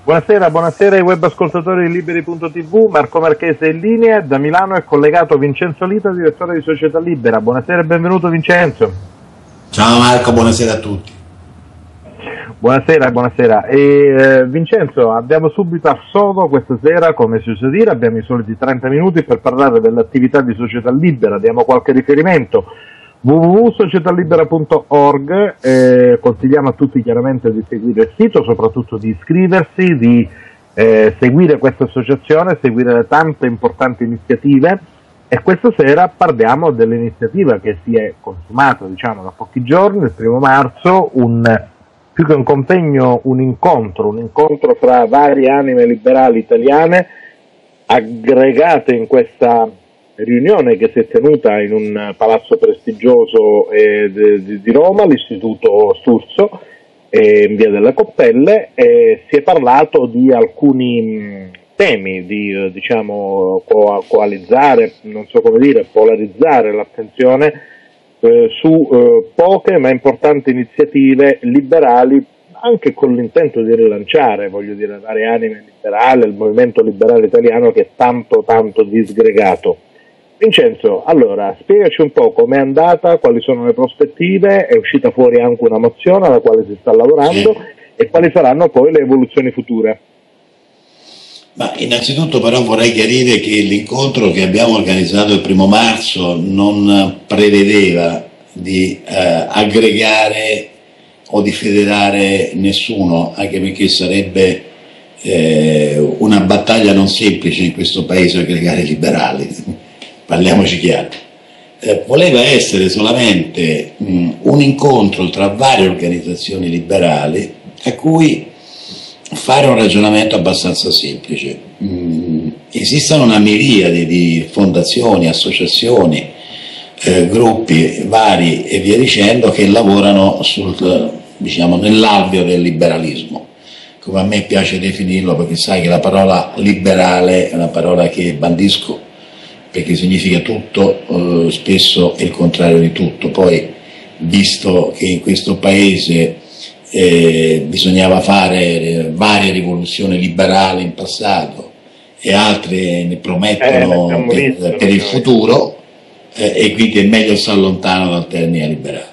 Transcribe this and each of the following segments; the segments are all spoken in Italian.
Buonasera, buonasera ai web ascoltatori di Liberi.tv, Marco Marchese in linea, da Milano è collegato Vincenzo Lita, direttore di Società Libera. Buonasera e benvenuto Vincenzo. Ciao Marco, buonasera a tutti. Buonasera, buonasera. Vincenzo, andiamo subito a sodo questa sera, come si usa dire, abbiamo i soliti 30 minuti per parlare dell'attività di Società Libera, diamo qualche riferimento. www.societalibera.org, consigliamo a tutti chiaramente di seguire il sito, soprattutto di iscriversi, di seguire questa associazione, seguire le tante importanti iniziative, e questa sera parliamo dell'iniziativa che si è consumata da pochi giorni, il 1° marzo, più che un convegno, un incontro fra varie anime liberali italiane aggregate in questa riunione che si è tenuta in un palazzo prestigioso di Roma, l'Istituto Sturzo, in via delle Coppelle, e si è parlato di alcuni temi, di coalizzare, non so come dire, polarizzare l'attenzione su poche ma importanti iniziative liberali, anche con l'intento di rilanciare, varie anime liberali, il movimento liberale italiano che è tanto disgregato. Vincenzo, allora, spiegaci un po' com'è andata, quali sono le prospettive, è uscita fuori anche una mozione alla quale si sta lavorando, e quali saranno poi le evoluzioni future? Ma innanzitutto però vorrei chiarire che l'incontro che abbiamo organizzato il 1° marzo non prevedeva di aggregare o di federare nessuno, anche perché sarebbe una battaglia non semplice in questo paese aggregare i liberali. Parliamoci chiaro, voleva essere solamente un incontro tra varie organizzazioni liberali a cui fare un ragionamento abbastanza semplice. Esistono una miriade di fondazioni, associazioni, gruppi vari e via dicendo che lavorano nell'alveo del liberalismo, come a me piace definirlo, perché sai che la parola liberale è una parola che bandisco, perché significa tutto, spesso è il contrario di tutto. Poi, visto che in questo paese bisognava fare varie rivoluzioni liberali in passato e altre ne promettono per il futuro, e quindi è meglio stare lontano dal termine liberale.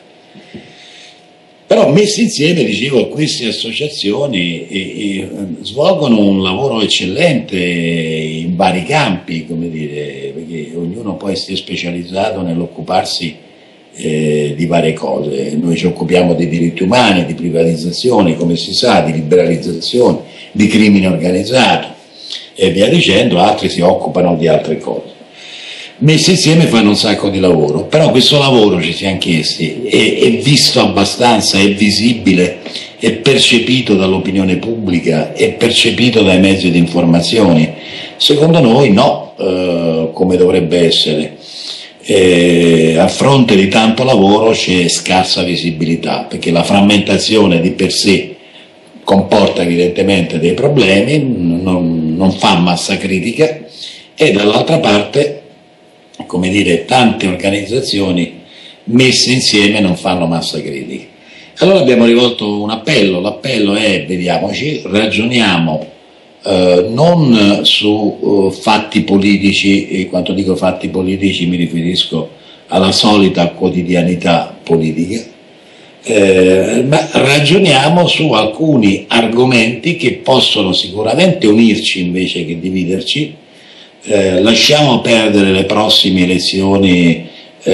Però messi insieme, dicevo, queste associazioni svolgono un lavoro eccellente in vari campi, come dire, perché ognuno poi si è specializzato nell'occuparsi di varie cose. Noi ci occupiamo dei diritti umani, di privatizzazione, come si sa, di liberalizzazione, di crimine organizzato e via dicendo, altri si occupano di altre cose. Messi insieme fanno un sacco di lavoro, però questo lavoro, ci siamo chiesti, è visto abbastanza, è visibile, è percepito dall'opinione pubblica, è percepito dai mezzi di informazione? Secondo noi no, come dovrebbe essere. A fronte di tanto lavoro c'è scarsa visibilità, perché la frammentazione di per sé comporta evidentemente dei problemi, non fa massa critica, e dall'altra parte, come dire, tante organizzazioni messe insieme non fanno massa critica. Allora abbiamo rivolto un appello, l'appello è: vediamoci, ragioniamo non su fatti politici, e quando dico fatti politici mi riferisco alla solita quotidianità politica, ma ragioniamo su alcuni argomenti che possono sicuramente unirci invece che dividerci. Lasciamo perdere le prossime elezioni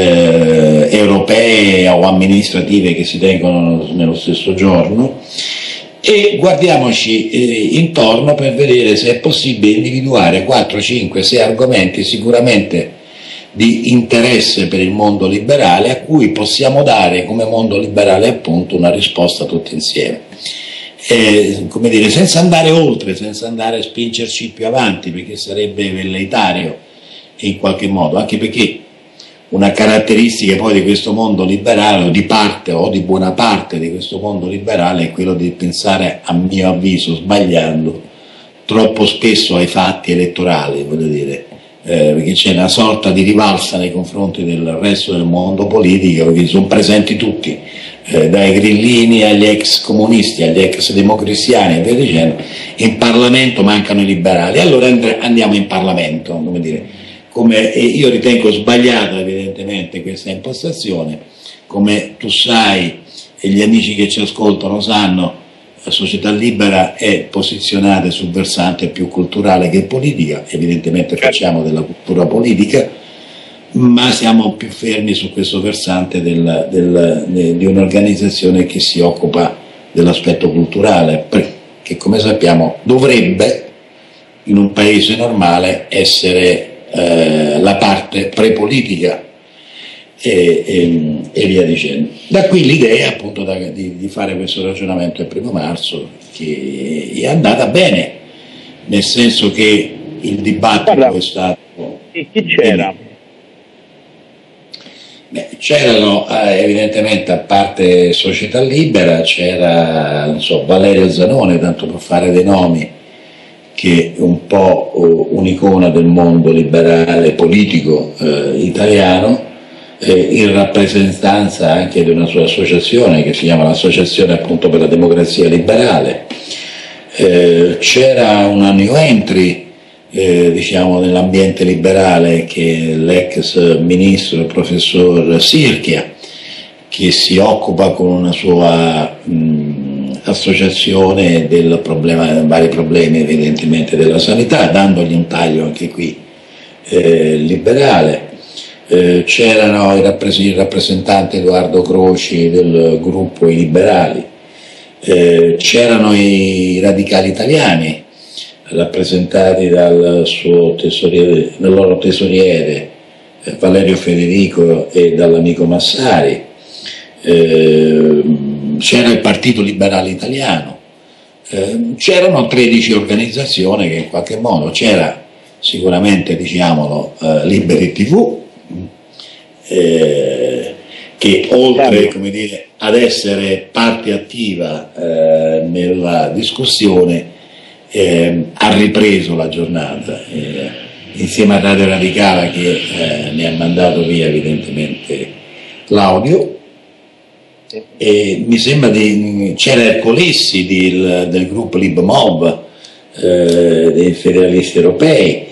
europee o amministrative che si tengono nello stesso giorno e guardiamoci intorno per vedere se è possibile individuare 4, 5, 6 argomenti sicuramente di interesse per il mondo liberale, a cui possiamo dare come mondo liberale appunto una risposta tutti insieme. Come dire, senza andare oltre, senza andare a spingerci più avanti, perché sarebbe velleitario in qualche modo, anche perché una caratteristica poi di questo mondo liberale, o di parte o di buona parte di questo mondo liberale, è quello di pensare, a mio avviso, sbagliando, troppo spesso ai fatti elettorali, voglio dire, perché c'è una sorta di rivalsa nei confronti del resto del mondo politico, perché sono presenti tutti, dai grillini agli ex comunisti, agli ex democristiani e via dicendo. In Parlamento mancano i liberali, allora andiamo in Parlamento, come dire, io ritengo sbagliata evidentemente questa impostazione, come tu sai e gli amici che ci ascoltano sanno, la Società Libera è posizionata sul versante più culturale che politica, evidentemente facciamo della cultura politica, ma siamo più fermi su questo versante di un'organizzazione che si occupa dell'aspetto culturale, che come sappiamo dovrebbe in un paese normale essere la parte prepolitica e via dicendo. Da qui l'idea appunto di fare questo ragionamento il 1° marzo, che è andata bene, nel senso che il dibattito è stato... E chi c'era? C'erano evidentemente, a parte Società Libera, c'era non so, Valerio Zanone, tanto per fare dei nomi, che è un po' un'icona del mondo liberale politico italiano, in rappresentanza anche di una sua associazione che si chiama l'Associazione appunto per la Democrazia Liberale. C'era una new entry diciamo nell'ambiente liberale, che è l'ex ministro, il professor Sirchia, che si occupa con una sua associazione del vari problemi evidentemente della sanità, dandogli un taglio anche qui liberale. C'erano il rappresentante Edoardo Croci del gruppo I Liberali, c'erano i radicali italiani rappresentati dal loro tesoriere Valerio Federico e dall'amico Massari, c'era il Partito Liberale Italiano, c'erano 13 organizzazioni che in qualche modo, c'era sicuramente, diciamolo, Liberi TV, che oltre, come dire, ad essere parte attiva nella discussione, ha ripreso la giornata insieme a Radio Radicale, che ne ha mandato via evidentemente l'audio, e mi sembra c'era Ercolessi del gruppo LibMob dei federalisti europei,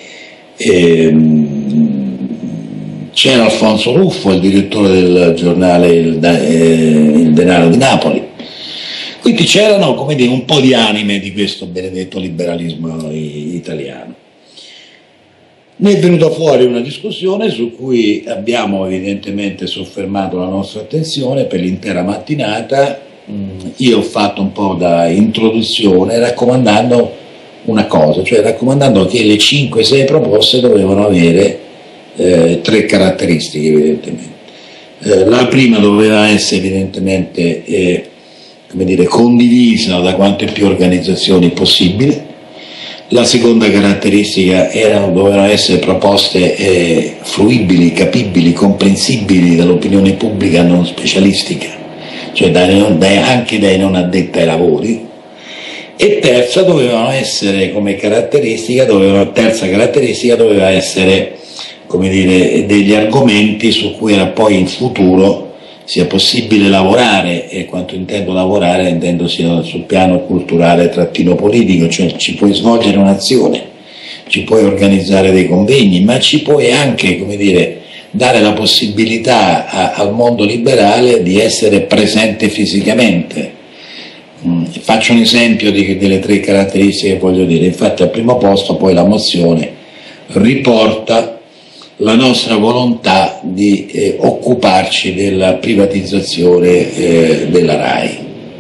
c'era Alfonso Ruffo, il direttore del giornale Il Denaro di Napoli. Quindi c'erano, come dire, un po' di anime di questo benedetto liberalismo italiano. Ne è venuta fuori una discussione su cui abbiamo evidentemente soffermato la nostra attenzione per l'intera mattinata. Io ho fatto un po' da introduzione raccomandando una cosa, cioè raccomandando che le 5-6 proposte dovevano avere 3 caratteristiche evidentemente. La prima doveva essere evidentemente come dire, condivisa da quante più organizzazioni possibile. La seconda caratteristica dovevano essere proposte fruibili, capibili, comprensibili dall'opinione pubblica non specialistica, cioè anche dai non addetti ai lavori. E terza dovevano essere come caratteristica, terza caratteristica doveva essere, come dire, degli argomenti su cui era poi in futuro sia possibile lavorare, e quanto intendo lavorare intendo sia sul piano culturale trattino politico, cioè ci puoi svolgere un'azione, ci puoi organizzare dei convegni, ma ci puoi anche, come dire, dare la possibilità al mondo liberale di essere presente fisicamente. Faccio un esempio delle 3 caratteristiche che voglio dire. Infatti al primo posto poi la mozione riporta la nostra volontà di occuparci della privatizzazione della RAI.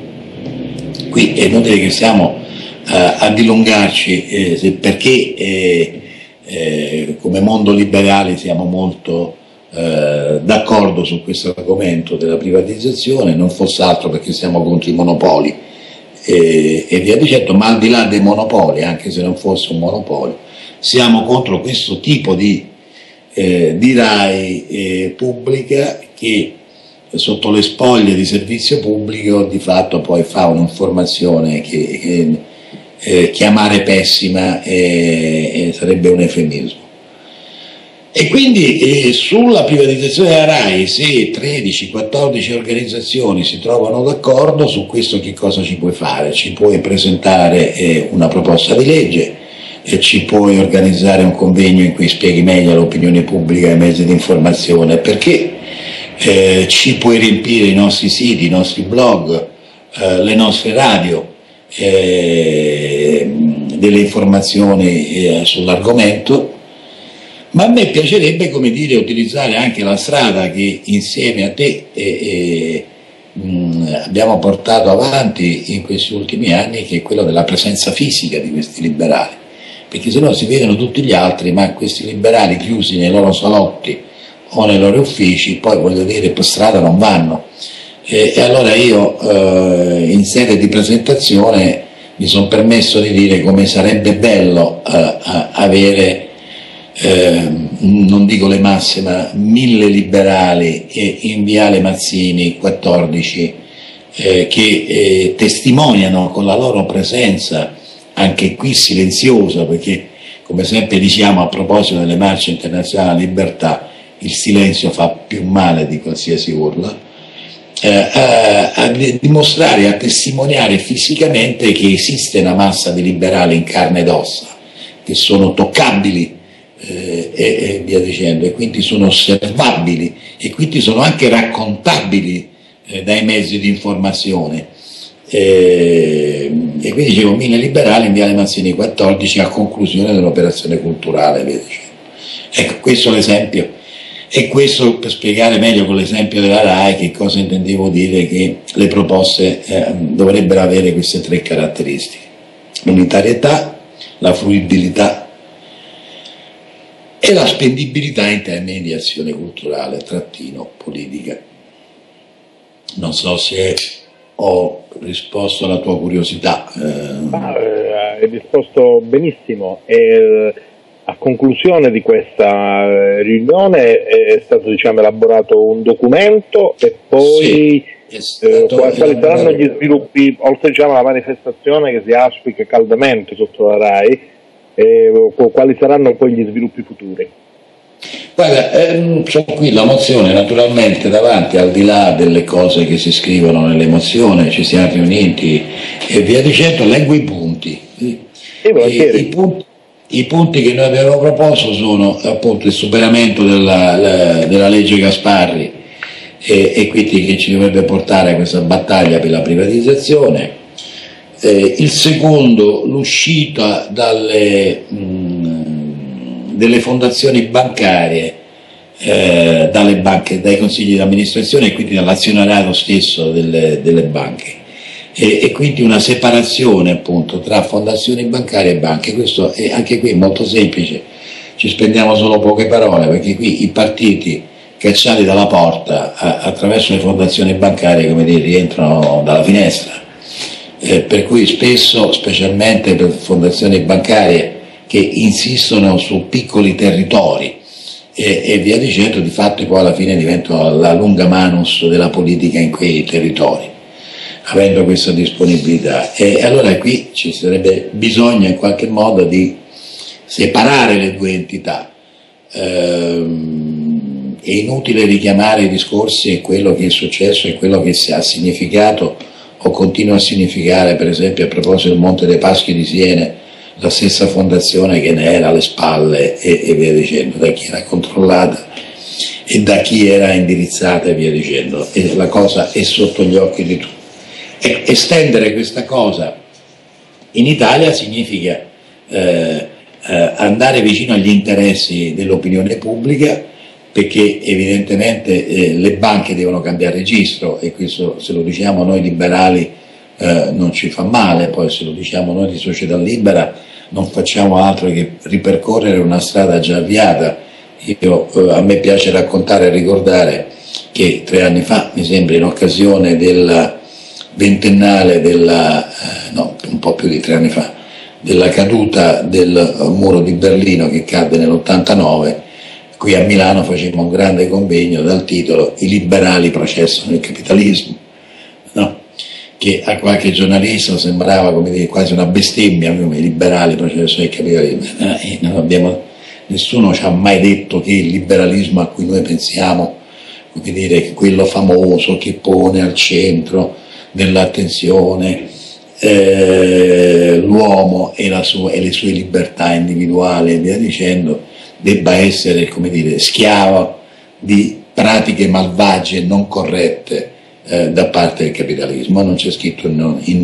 Qui è inutile che stiamo a dilungarci, perché come mondo liberale siamo molto d'accordo su questo argomento della privatizzazione, non fosse altro perché siamo contro i monopoli e via dicendo, ma al di là dei monopoli, anche se non fosse un monopolio, siamo contro questo tipo di RAI pubblica, che sotto le spoglie di servizio pubblico di fatto poi fa un'informazione che chiamare pessima sarebbe un eufemismo. E quindi sulla privatizzazione della RAI, se 13-14 organizzazioni si trovano d'accordo su questo, che cosa ci puoi fare? Ci puoi presentare una proposta di legge, ci puoi organizzare un convegno in cui spieghi meglio all'opinione pubblica e ai mezzi di informazione perché, ci puoi riempire i nostri siti, i nostri blog, le nostre radio delle informazioni sull'argomento. Ma a me piacerebbe, come dire, utilizzare anche la strada che insieme a te abbiamo portato avanti in questi ultimi anni, che è quella della presenza fisica di questi liberali, perché se no si vedono tutti gli altri, ma questi liberali chiusi nei loro salotti o nei loro uffici, poi voglio dire, per strada non vanno. E allora io in sede di presentazione mi sono permesso di dire come sarebbe bello avere non dico le masse, ma 1000 liberali in Viale Mazzini 14 che testimoniano con la loro presenza, anche qui silenziosa, perché come sempre diciamo a proposito delle marce internazionali libertà, il silenzio fa più male di qualsiasi urla, a dimostrare, a testimoniare fisicamente che esiste una massa di liberali in carne ed ossa, che sono toccabili, e via dicendo, e quindi sono osservabili e quindi sono anche raccontabili dai mezzi di informazione, e quindi dicevo 1000 liberali in Viale Mazzini 14 a conclusione dell'operazione culturale, via dicendo. Ecco, questo è l'esempio, e questo per spiegare meglio con l'esempio della RAI che cosa intendevo dire, che le proposte dovrebbero avere queste 3 caratteristiche: l'unitarietà, la fruibilità e la spendibilità in termini di azione culturale / politica. Non so se ho risposto alla tua curiosità. Hai risposto benissimo. A conclusione di questa riunione è stato elaborato un documento e poi quali saranno gli sviluppi, oltre alla manifestazione che si auspica caldamente sotto la RAI, quali saranno poi gli sviluppi futuri? Guarda, c'ho qui la mozione, naturalmente davanti, al di là delle cose che si scrivono nelle mozioni, ci siamo riuniti e via dicendo, leggo i punti. I punti che noi abbiamo proposto sono appunto il superamento della legge Gasparri e quindi che ci dovrebbe portare a questa battaglia per la privatizzazione. Il secondo, l'uscita delle fondazioni bancarie, dalle banche, dai consigli di amministrazione e quindi dall'azionariato stesso delle banche, e quindi una separazione appunto tra fondazioni bancarie e banche. Questo è anche qui molto semplice, ci spendiamo solo poche parole, perché qui i partiti cacciati dalla porta attraverso le fondazioni bancarie, come dire, rientrano dalla finestra. Per cui spesso, specialmente per fondazioni bancarie che insistono su piccoli territori e via dicendo, di fatto poi alla fine diventano la lunga manus della politica in quei territori, avendo questa disponibilità. E allora qui ci sarebbe bisogno in qualche modo di separare le due entità. È inutile richiamare i discorsi e quello che è successo e quello che ha significato o continua a significare, per esempio a proposito del Monte dei Paschi di Siena, la stessa fondazione che ne era alle spalle e via dicendo, da chi era controllata e da chi era indirizzata e via dicendo, e la cosa è sotto gli occhi di tutti. Estendere questa cosa in Italia significa andare vicino agli interessi dell'opinione pubblica, perché evidentemente le banche devono cambiare registro, e questo, se lo diciamo noi liberali, non ci fa male, poi se lo diciamo noi di Società Libera non facciamo altro che ripercorrere una strada già avviata. A me piace raccontare e ricordare che 3 anni fa, mi sembra, in occasione del ventennale no, un po' più di 3 anni fa, della caduta del muro di Berlino che cadde nell'89, qui a Milano facemmo un grande convegno dal titolo "I liberali processano il capitalismo", no? Che a qualche giornalista sembrava, come dire, quasi una bestemmia, come i liberali processano il capitalismo. nessuno ci ha mai detto che il liberalismo a cui noi pensiamo, come dire, quello famoso che pone al centro dell'attenzione l'uomo e le sue libertà individuali e via dicendo, debba essere, come dire, schiavo di pratiche malvagie e non corrette da parte del capitalismo. Non c'è scritto in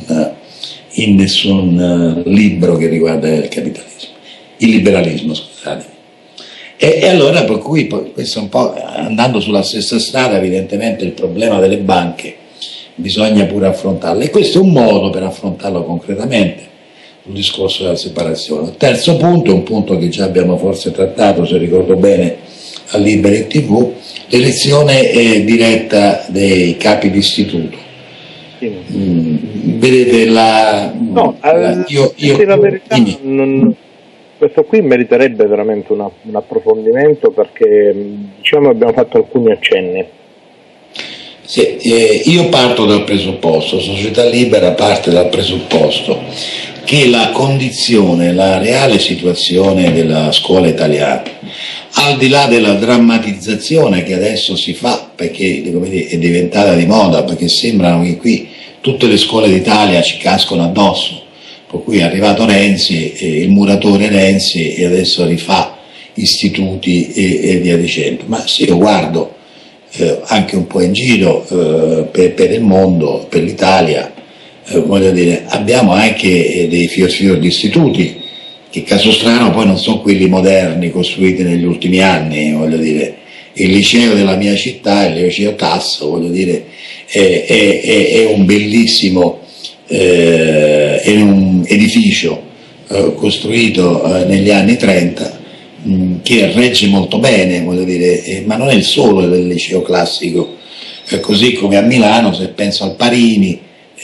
nessun libro che riguarda il liberalismo, scusate. E allora, per cui, questo è un po' andando sulla stessa strada, evidentemente il problema delle banche bisogna pure affrontarlo, e questo è un modo per affrontarlo concretamente, sul discorso della separazione. Il terzo punto è un punto che già abbiamo forse trattato, se ricordo bene, a Liberi TV, l'elezione diretta dei capi d'istituto. Sì. Vedete, la verità, questo qui meriterebbe veramente un approfondimento, perché diciamo abbiamo fatto alcuni accenni. Sì, io parto dal presupposto, Società Libera parte dal presupposto che la condizione, la reale situazione della scuola italiana, al di là della drammatizzazione che adesso si fa, perché è diventata di moda, perché sembrano che qui tutte le scuole d'Italia ci cascano addosso, per cui è arrivato Renzi, il muratore Renzi, e adesso rifà istituti e via dicendo. Ma se io guardo anche un po' in giro per il mondo, per l'Italia, voglio dire, abbiamo anche dei fior di istituti che, caso strano, poi non sono quelli moderni costruiti negli ultimi anni, voglio dire. Il liceo della mia città, il liceo Tasso, voglio dire, è un bellissimo è un edificio costruito negli anni 30 che regge molto bene, voglio dire, ma non è il solo del liceo classico, così come a Milano, se penso al Parini,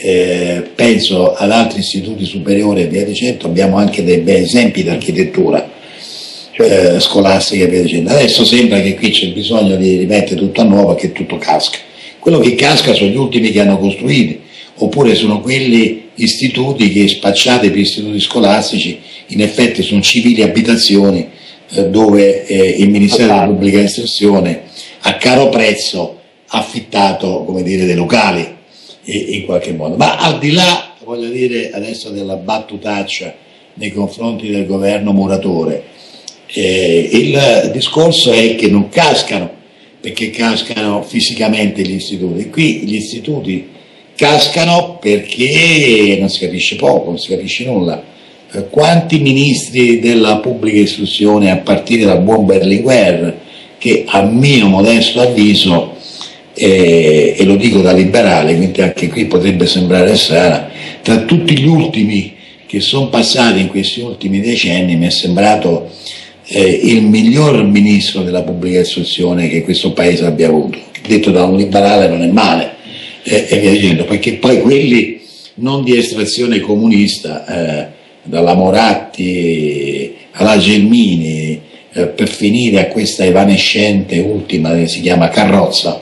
penso ad altri istituti superiori e via dicendo, abbiamo anche dei bei esempi di architettura scolastica e via dicendo. Adesso sembra che qui c'è bisogno di rimettere tutto a nuovo, che tutto casca. Quello che casca sono gli ultimi che hanno costruiti, oppure sono quelli istituti che, spacciati per istituti scolastici, in effetti sono civili abitazioni dove il Ministero della Pubblica Istruzione a caro prezzo ha affittato, come dire, dei locali in qualche modo. Ma al di là, voglio dire, adesso della battutaccia nei confronti del governo muratore, il discorso è che non cascano perché cascano fisicamente gli istituti. Qui gli istituti cascano perché non si capisce poco, non si capisce nulla. Quanti ministri della pubblica istruzione, a partire dal buon Berlinguer, che a mio modesto avviso, e lo dico da liberale, quindi anche qui potrebbe sembrare strana, tra tutti gli ultimi che sono passati in questi ultimi decenni, mi è sembrato il miglior ministro della pubblica istruzione che questo paese abbia avuto. Detto da un liberale non è male, e via dicendo, perché poi quelli non di estrazione comunista, dalla Moratti alla Gelmini, per finire a questa evanescente ultima che si chiama Carrozza,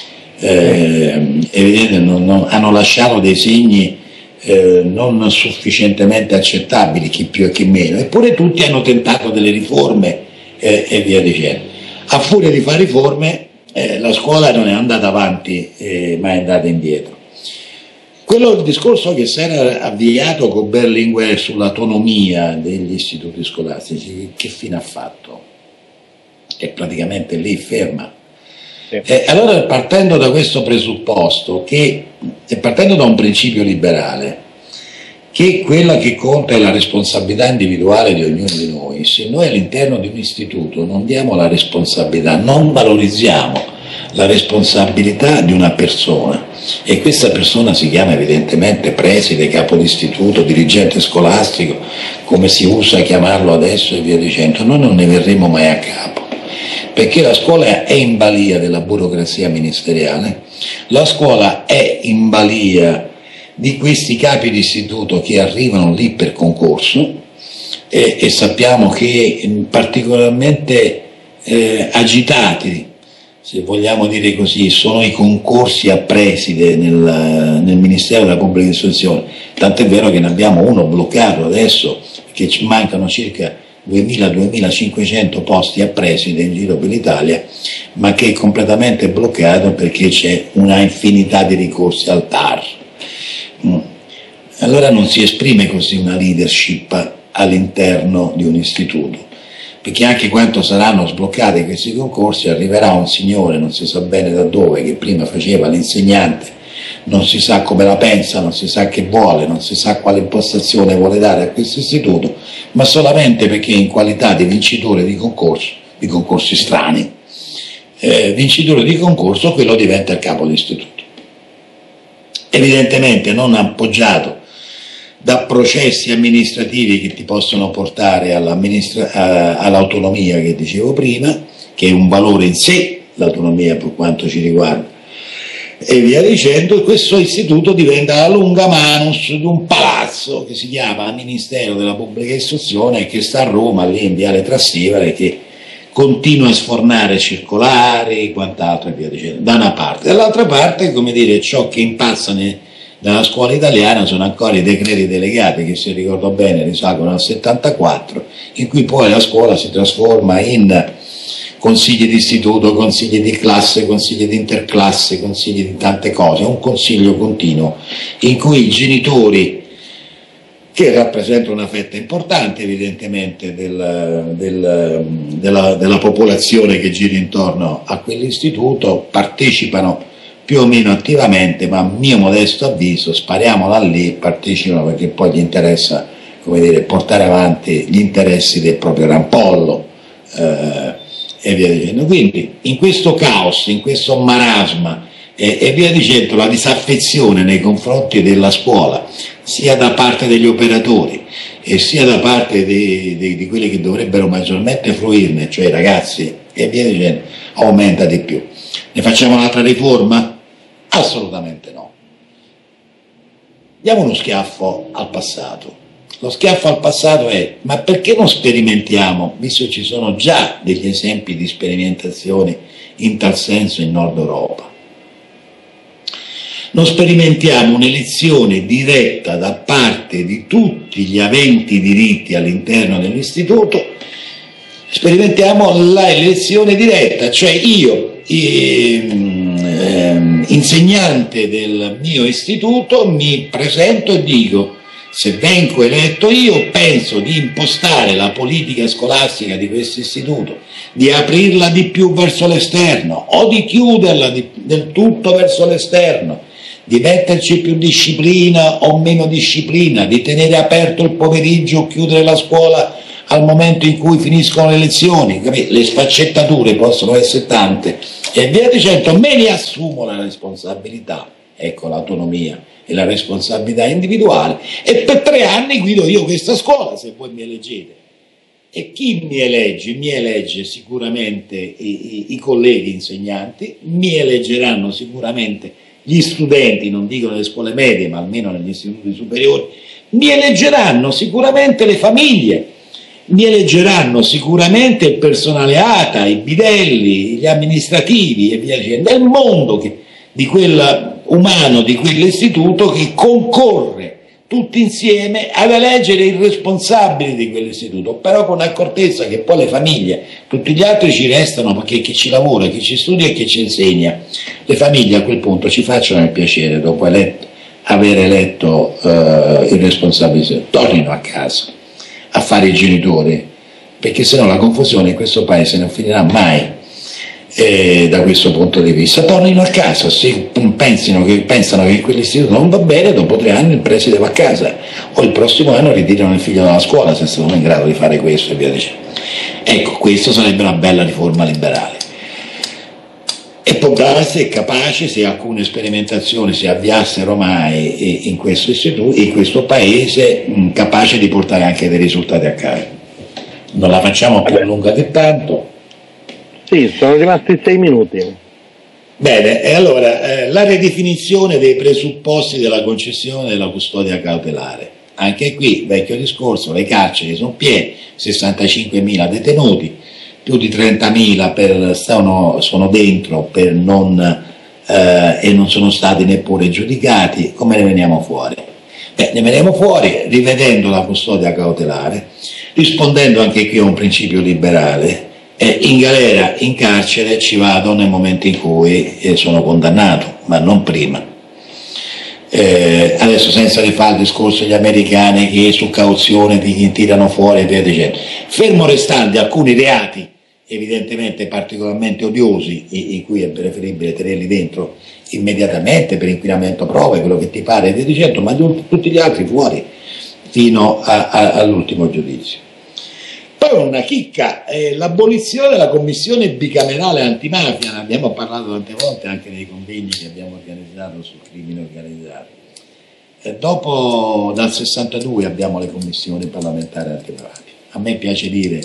hanno lasciato dei segni non sufficientemente accettabili, chi più e chi meno, eppure tutti hanno tentato delle riforme e via dicendo. A furia di fare riforme la scuola non è andata avanti, ma è andata indietro. Il discorso che si era avviato con Berlinguer sull'autonomia degli istituti scolastici, che fine ha fatto? È praticamente lì ferma. Allora, partendo da questo presupposto, e partendo da un principio liberale, che quella che conta è la responsabilità individuale di ognuno di noi, se noi all'interno di un istituto non diamo la responsabilità, non valorizziamo la responsabilità di una persona, e questa persona si chiama evidentemente preside, capo d'istituto, dirigente scolastico, come si usa chiamarlo adesso e via dicendo, noi non ne verremo mai a capo, perché la scuola è in balia della burocrazia ministeriale, la scuola è in balia di questi capi d'istituto che arrivano lì per concorso, e sappiamo che particolarmente agitati, se vogliamo dire così, sono i concorsi a preside nel Ministero della Pubblica Istruzione, tant'è vero che ne abbiamo uno bloccato adesso, che ci mancano circa 2000-2500 posti a preside in giro per l'Italia, ma che è completamente bloccato perché c'è una infinità di ricorsi al TAR. Allora non si esprime così una leadership all'interno di un istituto, perché anche quando saranno sbloccati questi concorsi arriverà un signore, non si sa bene da dove, che prima faceva l'insegnante, non si sa come la pensa, non si sa che vuole, non si sa quale impostazione vuole dare a questo istituto, ma solamente perché in qualità di vincitore di concorsi strani, vincitore di concorso, quello diventa il capo dell'istituto. Evidentemente non appoggiato da processi amministrativi che ti possono portare all'autonomia che dicevo prima, che è un valore in sé, l'autonomia per quanto ci riguarda, e via dicendo. Questo istituto diventa la lunga manus di un palazzo che si chiama Ministero della Pubblica Istruzione e che sta a Roma, lì in Viale Trastevere, che continua a sfornare circolari e quant'altro e via dicendo, da una parte. Dall'altra parte, come dire, ciò che impazza nella scuola italiana sono ancora i decreti delegati che, se ricordo bene, risalgono al 74, in cui poi la scuola si trasforma in consigli di istituto, consigli di classe, consigli di interclasse, consigli di tante cose, un consiglio continuo in cui i genitori, che rappresentano una fetta importante evidentemente della popolazione che gira intorno a quell'istituto, partecipano più o meno attivamente, ma a mio modesto avviso, spariamola lì, partecipano perché poi gli interessa, come dire, portare avanti gli interessi del proprio rampollo e via dicendo. Quindi in questo caos, in questo marasma e via dicendo, la disaffezione nei confronti della scuola, sia da parte degli operatori e sia da parte di quelli che dovrebbero maggiormente fruirne, cioè i ragazzi e via dicendo, aumenta di più. Ne facciamo un'altra riforma? Assolutamente no. Diamo uno schiaffo al passato. Lo schiaffo al passato è: ma perché non sperimentiamo, visto che ci sono già degli esempi di sperimentazione in tal senso in Nord Europa, non sperimentiamo un'elezione diretta da parte di tutti gli aventi diritti all'interno dell'istituto, sperimentiamo l'elezione diretta, cioè io, insegnante del mio istituto, mi presento e dico: se vengo eletto io, penso di impostare la politica scolastica di questo istituto, di aprirla di più verso l'esterno o di chiuderla del tutto verso l'esterno, di metterci più disciplina o meno disciplina, di tenere aperto il pomeriggio o chiudere la scuola al momento in cui finiscono le lezioni. Le sfaccettature possono essere tante e via dicendo. Me ne assumo la responsabilità, ecco l'autonomia e la responsabilità individuale, e per 3 anni guido io questa scuola, se voi mi eleggete. E chi mi elegge? Mi elegge sicuramente i colleghi insegnanti, mi eleggeranno sicuramente gli studenti, non dico nelle scuole medie, ma almeno negli istituti superiori, mi eleggeranno sicuramente le famiglie, mi eleggeranno sicuramente il personale ATA, i bidelli, gli amministrativi e via dicendo, nel mondo di quel umano, di quell'istituto che concorre tutti insieme ad eleggere i responsabili di quell'istituto, però con accortezza che poi le famiglie, tutti gli altri ci restano perché chi ci lavora, chi ci studia e chi ci insegna, le famiglie a quel punto ci facciano il piacere, dopo aver eletto il responsabile, tornino a casa a fare i genitori, perché sennò la confusione in questo paese non finirà mai. Da questo punto di vista tornino a casa, se pensano che quell'istituto non va bene, dopo 3 anni il preside va a casa, o il prossimo anno ritirano il figlio dalla scuola se sono in grado di fare questo e via dicendo. Ecco, questo sarebbe una bella riforma liberale, e può darsi capace, se alcune sperimentazioni si avviassero mai in questo istituto, in questo paese, capace di portare anche dei risultati a casa. Non la facciamo più lunga di tanto. Sì, sono rimasti 6 minuti. Bene, e allora la ridefinizione dei presupposti della concessione della custodia cautelare. Anche qui, vecchio discorso, le carceri sono piene, 65.000 detenuti, più di 30.000 sono dentro e non sono stati neppure giudicati. Come ne veniamo fuori? Ne veniamo fuori rivedendo la custodia cautelare, rispondendo anche qui a un principio liberale. In galera, in carcere ci vado nel momento in cui sono condannato, ma non prima. Adesso, senza rifare il discorso degli americani che su cauzione ti tirano fuori e via dicendo, fermo restando alcuni reati evidentemente particolarmente odiosi, in cui è preferibile tenerli dentro immediatamente per inquinamento prove, quello che ti pare e via dicendo, ma tutti gli altri fuori fino all'ultimo giudizio. Poi una chicca, l'abolizione della commissione bicamerale antimafia, ne abbiamo parlato tante volte anche nei convegni che abbiamo organizzato sul crimine organizzato. Dopo, dal 62 abbiamo le commissioni parlamentari antimafia. A me piace dire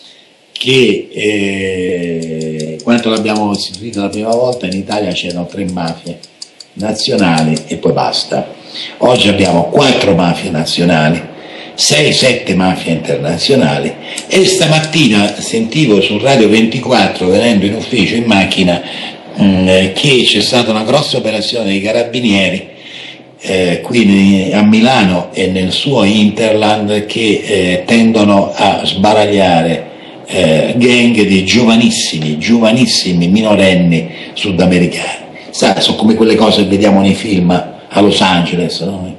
che quando l'abbiamo istituita la prima volta in Italia c'erano 3 mafie nazionali e poi basta. Oggi abbiamo 4 mafie nazionali, 6-7 mafie internazionali, e stamattina sentivo su Radio 24, venendo in ufficio in macchina, che c'è stata una grossa operazione dei carabinieri qui a Milano e nel suo hinterland che tendono a sbaragliare gang di giovanissimi minorenni sudamericani. Sono come quelle cose che vediamo nei film a Los Angeles, no?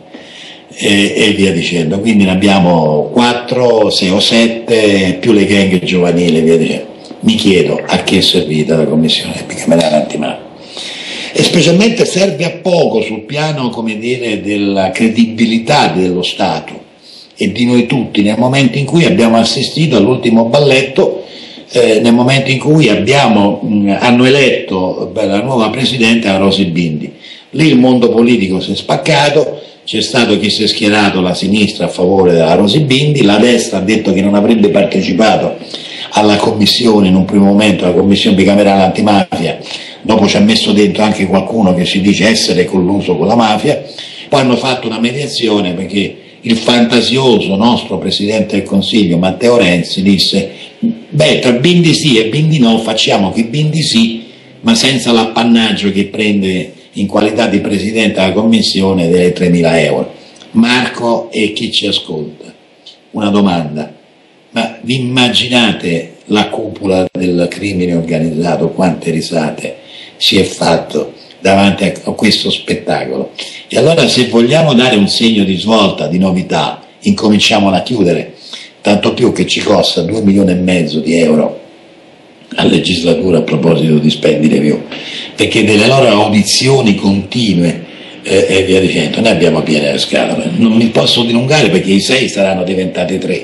E via dicendo. Quindi ne abbiamo 4, 6 o 7 più le gang giovanili, via dicendo. Mi chiedo a che è servita la commissione bicamerale antimafia, e specialmente serve a poco sul piano, come dire, della credibilità dello Stato e di noi tutti nel momento in cui abbiamo assistito all'ultimo balletto, nel momento in cui hanno eletto la nuova presidente, la Rosy Bindi. Lì il mondo politico si è spaccato, c'è stato chi si è schierato la sinistra a favore della Rosy Bindi, la destra ha detto che non avrebbe partecipato alla commissione in un primo momento, la commissione bicamerale antimafia, dopo ci ha messo dentro anche qualcuno che si dice essere colluso con la mafia, poi hanno fatto una mediazione perché il fantasioso nostro Presidente del Consiglio Matteo Renzi disse: beh, tra Bindi sì e Bindi no facciamo che Bindi sì, ma senza l'appannaggio che prende in qualità di Presidente della Commissione delle 3.000 euro. Marco e chi ci ascolta, una domanda: ma vi immaginate la cupola del crimine organizzato, quante risate si è fatto davanti a questo spettacolo? E allora, se vogliamo dare un segno di svolta, di novità, incominciamola a chiudere, tanto più che ci costa 2,5 milioni di euro a legislatura a proposito di Spendi Review, perché delle loro audizioni continue e via dicendo ne abbiamo piene le scatole. Non mi posso dilungare perché i 6 saranno diventati 3.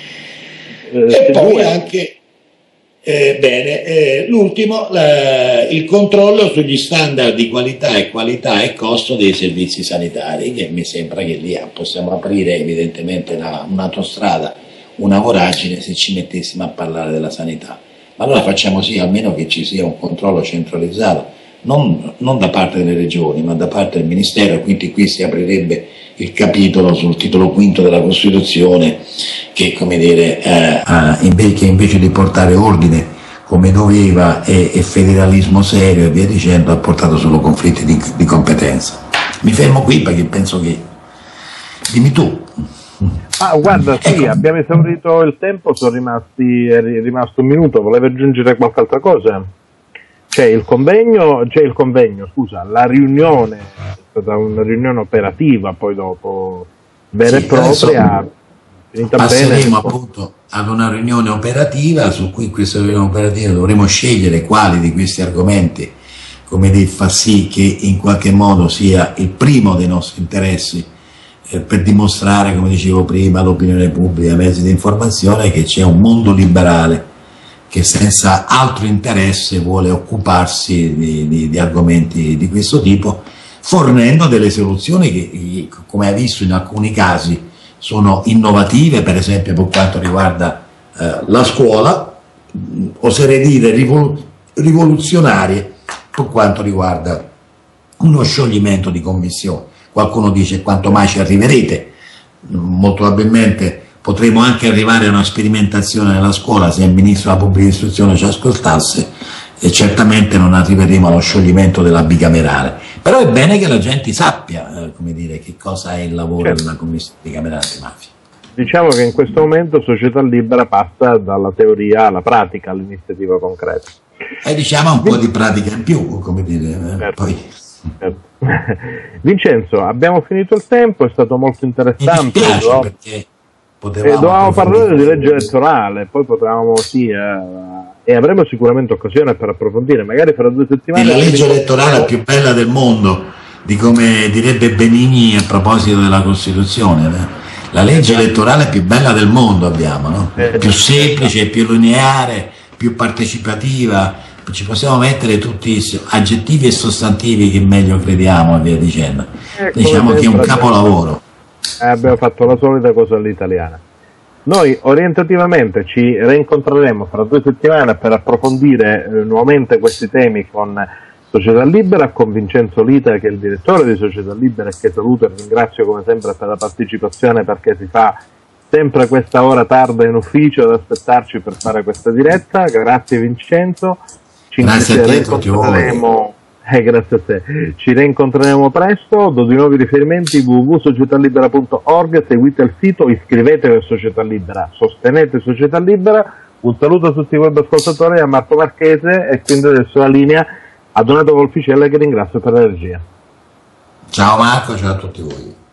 E poi anche l'ultimo, il controllo sugli standard di qualità e costo dei servizi sanitari, che mi sembra che lì possiamo aprire evidentemente un'autostrada, una voragine se ci mettessimo a parlare della sanità. Ma allora facciamo sì almeno che ci sia un controllo centralizzato, non da parte delle regioni ma da parte del Ministero, quindi qui si aprirebbe il capitolo sul titolo V della Costituzione che, come dire, che invece di portare ordine come doveva e federalismo serio e via dicendo ha portato solo conflitti di competenza. Mi fermo qui perché penso che... Dimmi tu. Guarda, sì, ecco. Abbiamo esaurito il tempo, è rimasto un minuto, volevo aggiungere qualche altra cosa? La riunione è stata una riunione operativa, poi dopo vera e propria, finita passeremo bene. Appunto ad una riunione operativa su cui in questa riunione operativa dovremo scegliere quali di questi argomenti, come dire, fa sì che in qualche modo sia il primo dei nostri interessi, per dimostrare, come dicevo prima, all'opinione pubblica, ai mezzi di informazione, che c'è un mondo liberale che senza altro interesse vuole occuparsi di argomenti di questo tipo, fornendo delle soluzioni che, come hai visto in alcuni casi, sono innovative, per esempio per quanto riguarda la scuola, oserei dire rivoluzionarie per quanto riguarda uno scioglimento di commissione. Qualcuno dice: quanto mai ci arriverete? Molto probabilmente potremo anche arrivare a una sperimentazione nella scuola se il Ministro della Pubblica Istruzione ci ascoltasse, e certamente non arriveremo allo scioglimento della bicamerale. Però è bene che la gente sappia come dire, che cosa è il lavoro della Commissione bicamerale antimafia. Diciamo che in questo momento Società Libera passa dalla teoria alla pratica, all'iniziativa concreta. E diciamo un po' di pratica in più, come dire. Certo. Poi. Certo. Vincenzo, abbiamo finito il tempo, è stato molto interessante. Mi dispiace perché dovevamo parlare di legge elettorale, poi potevamo e avremo sicuramente occasione per approfondire, magari fra 2 settimane. La legge elettorale più bella del mondo, di come direbbe Benigni a proposito della Costituzione. La legge elettorale più bella del mondo abbiamo, no? Più semplice, più lineare, più partecipativa, ci possiamo mettere tutti aggettivi e sostantivi che meglio crediamo e via dicendo. Diciamo che è un capolavoro. Abbiamo fatto la solita cosa all'italiana. Noi orientativamente ci reincontreremo fra 2 settimane per approfondire nuovamente questi temi con Società Libera, con Vincenzo Lita, che è il direttore di Società Libera, e che saluto e ringrazio come sempre per la partecipazione, perché si fa sempre questa ora tarda in ufficio ad aspettarci per fare questa diretta. Grazie Vincenzo, grazie a te, reincontreremo. Grazie a te. Ci reincontreremo presto. Do di nuovi riferimenti: www.societalibera.org, seguite il sito, iscrivetevi a Società Libera, sostenete Società Libera. Un saluto a tutti i web ascoltatori, a Marco Marchese, e quindi adesso la linea a Donato Volficella, che ringrazio per la regia. Ciao Marco, ciao a tutti voi.